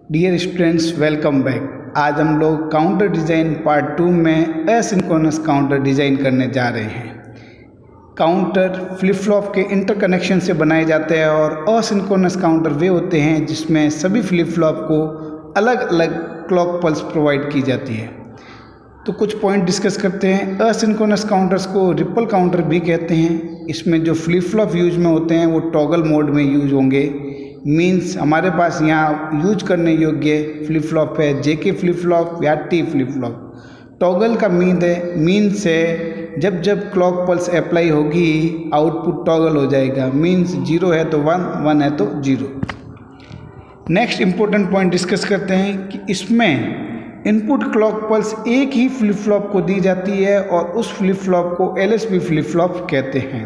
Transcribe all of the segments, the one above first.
Dear students, welcome back. आज हम लोग काउंटर डिज़ाइन पार्ट 2 में एसिंक्रोनस काउंटर डिज़ाइन करने जा रहे हैं। काउंटर फ्लिप फ्लॉप के इंटरकनेक्शन से बनाए जाते हैं और असिंक्रोनस काउंटर वे होते हैं जिसमें सभी फ्लिप फ्लॉप को अलग अलग क्लॉक पल्स प्रोवाइड की जाती है। तो कुछ पॉइंट डिस्कस करते हैं। असिंक्रोनस काउंटर्स को रिपल काउंटर भी कहते हैं। इसमें जो फ्लिप फ्लॉप यूज में होते हैं वो टॉगल मोड में यूज होंगे। मीन्स हमारे पास यहाँ यूज करने योग्य फ्लिप फ्लॉप है जेके फ्लिप फ्लॉप या टी फ्लिप फ्लॉप। टॉगल का मीन्स है जब जब क्लॉक पल्स अप्लाई होगी आउटपुट टॉगल हो जाएगा। मीन्स 0 है तो 1, 1 है तो 0। नेक्स्ट इंपॉर्टेंट पॉइंट डिस्कस करते हैं कि इसमें इनपुट क्लॉक पल्स एक ही फ्लिप फ्लॉप को दी जाती है और उस फ्लिप फ्लॉप को एलएसबी फ्लिप फ्लॉप कहते हैं।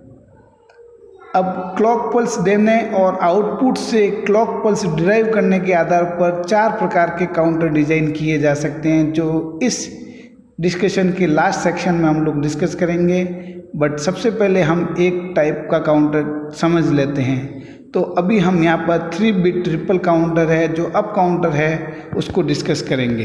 अब क्लॉक पल्स देने और आउटपुट से क्लॉक पल्स डिराइव करने के आधार पर 4 प्रकार के काउंटर डिज़ाइन किए जा सकते हैं, जो इस डिस्कशन के लास्ट सेक्शन में हम लोग डिस्कस करेंगे। बट सबसे पहले हम एक टाइप का काउंटर समझ लेते हैं। तो अभी हम यहाँ पर 3 बिट ट्रिपल काउंटर है जो अप काउंटर है उसको डिस्कस करेंगे।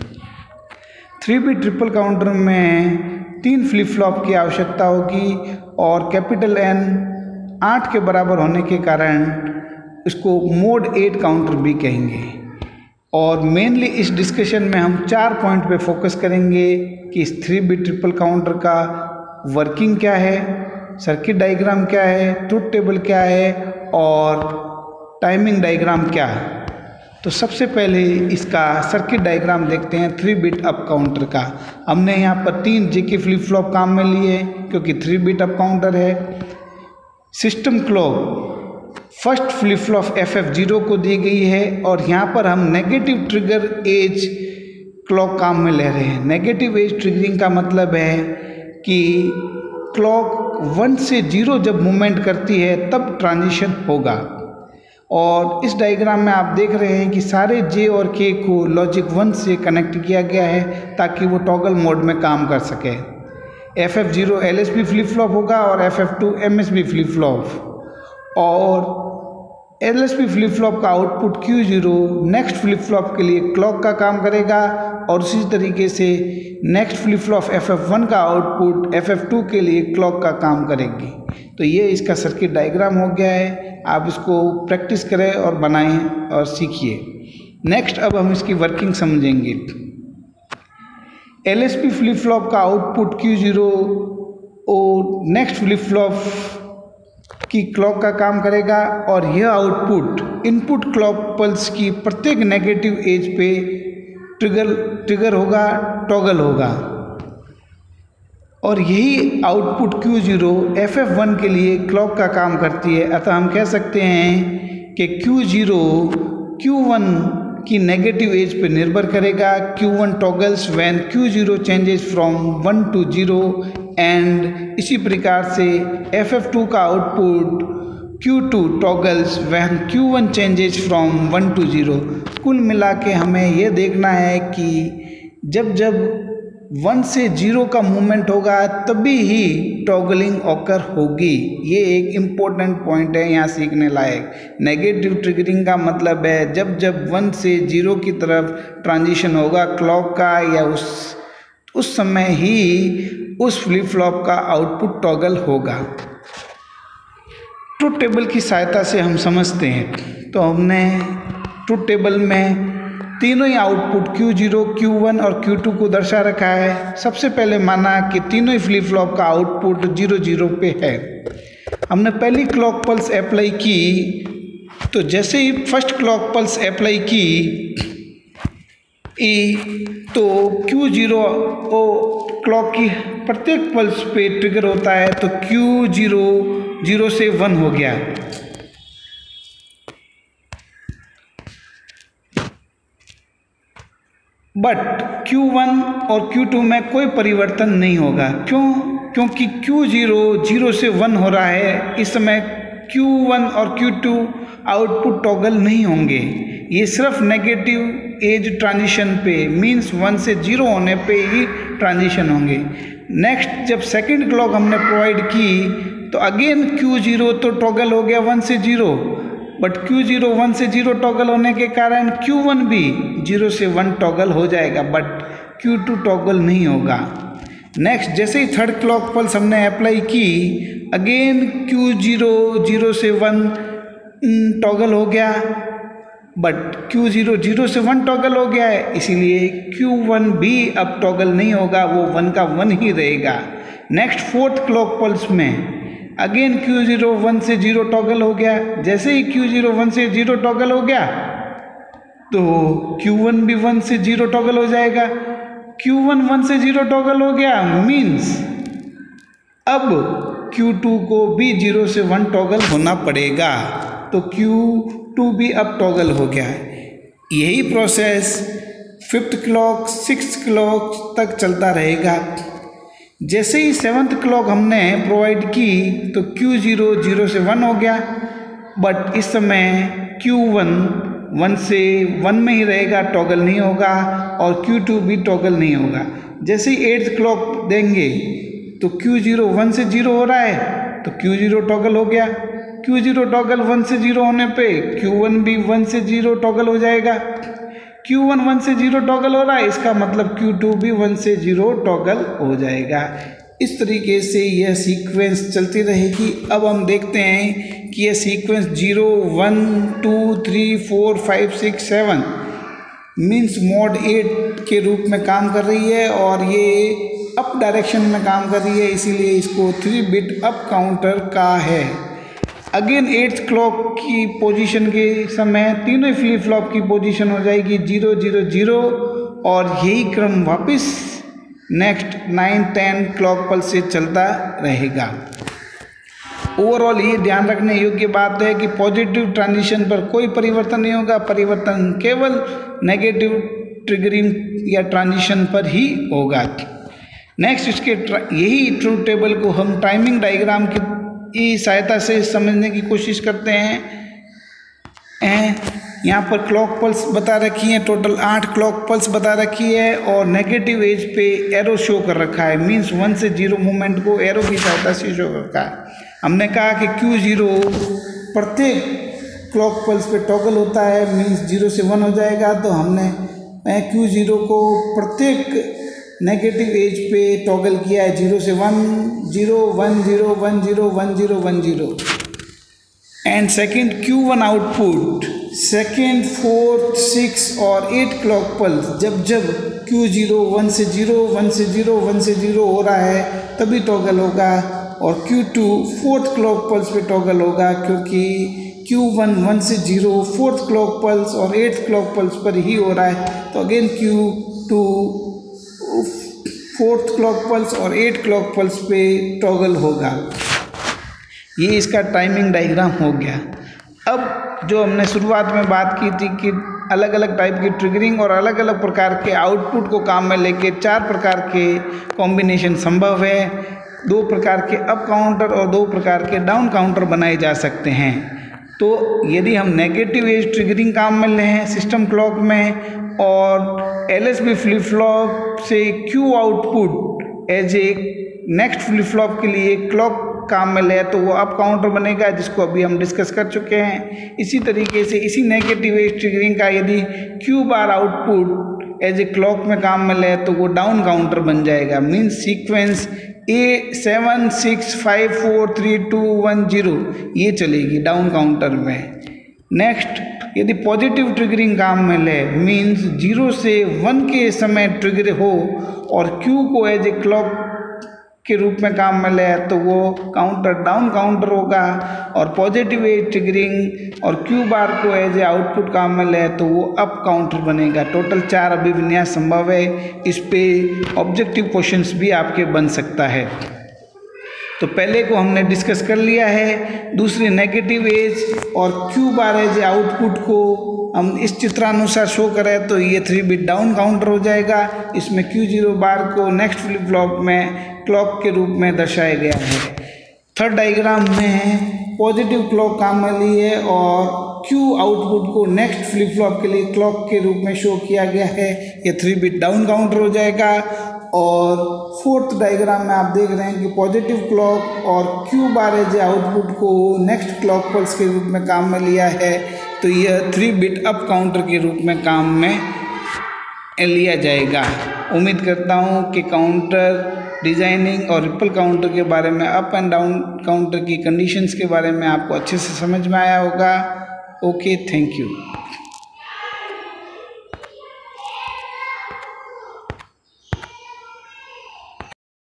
3 बिट ट्रिपल काउंटर में 3 फ्लिप फ्लॉप की आवश्यकता होगी और कैपिटल N 8 के बराबर होने के कारण इसको मोड 8 काउंटर भी कहेंगे। और मेनली इस डिस्कशन में हम 4 पॉइंट पे फोकस करेंगे कि इस 3 बिट ट्रिपल काउंटर का वर्किंग क्या है, सर्किट डायग्राम क्या है, ट्रुथ टेबल क्या है और टाइमिंग डायग्राम क्या है। तो सबसे पहले इसका सर्किट डायग्राम देखते हैं 3 बिट अप काउंटर का। हमने यहाँ पर 3 जेके फ्लिप फ्लॉप काम में लिए क्योंकि 3 बिट अप काउंटर है। System clock first flip flop FF0 को दी गई है और यहाँ पर हम नेगेटिव ट्रिगर एज क्लॉक काम में ले रहे हैं। नेगेटिव एज ट्रिगरिंग का मतलब है कि क्लॉक 1 से 0 जब मूवमेंट करती है तब ट्रांजिशन होगा। और इस डायग्राम में आप देख रहे हैं कि सारे J और K को लॉजिक 1 से कनेक्ट किया गया है ताकि वो टॉगल मोड में काम कर सके। FF0 LSB फ्लिप फ्लॉप होगा और FF2 MSB फ्लिप फ्लॉप। और LSB फ्लिप फ्लॉप का output Q0 next flip flop के लिए क्लॉक का काम करेगा और उसी तरीके से नेक्स्ट फ्लिप फ्लॉप FF1 का आउटपुट FF2 के लिए क्लॉक का काम करेगी। तो ये इसका सर्किट डायग्राम हो गया है। आप इसको प्रैक्टिस करें और बनाएं और सीखिए। नेक्स्ट अब हम इसकी वर्किंग समझेंगे। LSB फ्लिप फ्लॉप का आउटपुट Q0 और नेक्स्ट फ्लिप फ्लॉप की क्लॉक का काम करेगा और यह आउटपुट इनपुट क्लॉक पल्स की प्रत्येक नेगेटिव एज पे ट्रिगर होगा, टॉगल होगा। और यही आउटपुट Q0 FF1 के लिए क्लॉक का काम करती है। अतः हम कह सकते हैं कि Q0 Q1 की नेगेटिव एज पे निर्भर करेगा। Q1 toggles when Q0 changes from 1 to 0 and इसी प्रकार से FF2 का आउटपुट Q2 toggles when Q1 changes from 1 to 0। कुल मिला के हमें यह देखना है कि जब जब 1 से 0 का मूवमेंट होगा तभी ही टॉगलिंग ऑकर होगी। ये एक इम्पोर्टेंट पॉइंट है यहाँ सीखने लायक। नेगेटिव ट्रिगरिंग का मतलब है जब जब 1 से 0 की तरफ ट्रांजिशन होगा क्लॉक का या उस समय ही उस फ्लिप फ्लॉप का आउटपुट टॉगल होगा। ट्रुथ टेबल की सहायता से हम समझते हैं। तो हमने ट्रुथ टेबल में तीनों ही आउटपुट Q0, Q1 और Q2 को दर्शा रखा है। सबसे पहले माना कि तीनों ही फ्लिप फ्लॉप का आउटपुट 0, 0 पे है। हमने पहली क्लॉक पल्स अप्लाई की तो जैसे ही फर्स्ट क्लॉक पल्स अप्लाई की तो Q0 क्लॉक की प्रत्येक पल्स पे ट्रिगर होता है तो Q0 0 से 1 हो गया। बट Q1 और Q2 में कोई परिवर्तन नहीं होगा। क्यों? क्योंकि Q0 0 से 1 हो रहा है। इस समय Q1 और Q2 आउटपुट टॉगल नहीं होंगे। ये सिर्फ नेगेटिव एज ट्रांजिशन पे मींस 1 से 0 होने पे ही ट्रांजिशन होंगे। नेक्स्ट जब सेकंड क्लॉक हमने प्रोवाइड की तो अगेन Q0 तो टॉगल हो गया 1 से 0। बट Q0 1 से 0 टॉगल होने के कारण Q1 भी 0 से 1 टॉगल हो जाएगा, बट Q2 टॉगल नहीं होगा। नेक्स्ट, जैसे ही थर्ड क्लॉक पल्स हमने अप्लाई की, अगेन Q0 0 से 1 टॉगल हो गया, बट Q0 0 से 1 टॉगल हो गया है, इसीलिए Q1 भी अब टॉगल नहीं होगा, वो 1 का 1 ही रहेगा। नेक्स्ट फोर्थ क्लॉक पल्स में अगेन Q0 1 से 0 टॉगल हो गया। जैसे ही Q0 1 से 0 टॉगल हो गया तो Q1 भी 1 से 0 टॉगल हो जाएगा। Q1 1 से 0 टॉगल हो गया मीन्स अब Q2 को भी 0 से 1 टॉगल होना पड़ेगा, तो Q2 भी अब टॉगल हो गया है। यही process fifth clock sixth clock तक चलता रहेगा। जैसे ही सेवन्थ क्लॉक हमने प्रोवाइड की तो Q0 0 से 1 हो गया, बट इस समय Q1 1 से 1 में ही रहेगा, टॉगल नहीं होगा, और Q2 भी टॉगल नहीं होगा। जैसे ही एट्थ क्लॉक देंगे तो Q0 1 से 0 हो रहा है तो Q0 टॉगल हो गया। Q0 टॉगल 1 से 0 होने पे Q1 भी 1 से 0 टॉगल हो जाएगा। Q1 1 से 0 टॉगल हो रहा है, इसका मतलब Q2 भी 1 से 0 टॉगल हो जाएगा। इस तरीके से यह सीक्वेंस चलती रहेगी। अब हम देखते हैं कि यह सीक्वेंस 0 1 2 3 4 5 6 7 मीन्स मोड 8 के रूप में काम कर रही है, और ये अप डायरेक्शन में काम कर रही है, इसीलिए इसको 3 बिट अप काउंटर का है। अगेन एट्थ क्लॉक की पोजीशन के समय तीनों फ्लिप फ्लॉप की पोजीशन हो जाएगी 0 0 0, और यही क्रम वापस नेक्स्ट 9 10 क्लॉक पल्स से चलता रहेगा। ओवरऑल ये ध्यान रखने योग्य बात है कि पॉजिटिव ट्रांजिशन पर कोई परिवर्तन नहीं होगा, परिवर्तन केवल नेगेटिव ट्रिगरिंग या ट्रांजिशन पर ही होगा। नेक्स्ट, इसके यही ट्रूथ टेबल को हम टाइमिंग डायग्राम की सहायता से समझने की कोशिश करते हैं। यहाँ पर क्लॉक पल्स बता रखी है, टोटल 8 क्लॉक पल्स बता रखी है, और नेगेटिव एज पे एरो शो कर रखा है, मीन्स 1 से 0 मूवमेंट को एरो की सहायता से शो कर रखा है। हमने कहा कि Q0 प्रत्येक क्लॉक पल्स पे टॉगल होता है, मीन्स 0 से 1 हो जाएगा, तो हमने Q0 को प्रत्येक नेगेटिव एज पे टॉगल किया है 0 से 1 0 1 0 1 0 1 0 1 0। And second Q1 output second 4th 6 और 8 क्लॉक पल्स जब जब Q0 1 से 0 1 से 0 1 से 0 हो रहा है तभी टॉगल होगा, और Q2 4th क्लॉक पल्स पे टॉगल होगा, क्योंकि Q1 1 से 0 4th क्लॉक पल्स और 8th क्लॉक पल्स पर ही हो रहा है, तो again Q2 4th clock pulse और 8 क्लॉक पल्स पे टॉगल होगा। ये इसका टाइमिंग डायग्राम हो गया। अब जो हमने शुरुआत में बात की थी कि अलग अलग टाइप की ट्रिगरिंग और अलग अलग प्रकार के आउटपुट को काम में लेके 4 प्रकार के कॉम्बिनेशन संभव है। 2 प्रकार के अप काउंटर और 2 प्रकार के डाउन काउंटर बनाए जा सकते हैं। तो यदि हम नेगेटिव एज ट्रिगरिंग काम में लें सिस्टम क्लॉक में, और LSB फ्लिप फ्लॉप से Q output as a next flip flop के लिए क्लॉक काम में ले, तो वो अप काउंटर बनेगा, जिसको अभी हम डिस्कस कर चुके हैं। इसी तरीके से इसी नेगेटिव एज ट्रिगरिंग का यदि Q bar output as a clock में काम में ले तो वो डाउन काउंटर बन जाएगा, मीन्स सीक्वेंस A 7 6 5 4 3 2 1 0 ये चलेगी डाउन काउंटर में। नेक्स्ट, यदि पॉजिटिव ट्रिगरिंग काम में ले, मीन्स 0 से 1 के समय ट्रिगर हो और Q को एज ए क्लॉक के रूप में काम में ले, तो वो काउंटर डाउन काउंटर होगा, और पॉजिटिव एज ट्रिगरिंग और Q बार को एज ए आउटपुट काम में ले तो वो अप काउंटर बनेगा। टोटल 4 अभिविन्यास संभव है। इस पे ऑब्जेक्टिव क्वेश्चंस भी आपके बन सकता है। तो पहले को हमने डिस्कस कर लिया है। दूसरे नेगेटिव एज और Q bar as a output को हम इस चित्रानुसार शो करें तो ये 3 बिट डाउन काउंटर हो जाएगा। इसमें Q0 बार को नेक्स्ट फ्लिप फ्लॉप में क्लॉक के रूप में दर्शाया गया है। थर्ड डायग्राम में पॉजिटिव क्लॉक काम में ली है और Q आउटपुट को नेक्स्ट फ्लिप फ्लॉप के लिए क्लॉक के रूप में शो किया गया है। ये 3 बिट डाउन काउंटर हो जाएगा। और फोर्थ डायग्राम में आप देख रहे हैं कि पॉजिटिव क्लॉक और क्यू बार एज आउटपुट को नेक्स्ट क्लॉक पल्स के रूप में काम में लिया है, तो यह 3 बिट अप काउंटर के रूप में काम में लिया जाएगा। उम्मीद करता हूँ कि काउंटर डिजाइनिंग और रिपल काउंटर के बारे में, अप एंड डाउन काउंटर की कंडीशंस के बारे में आपको अच्छे से समझ में आया होगा। Okay, thank you.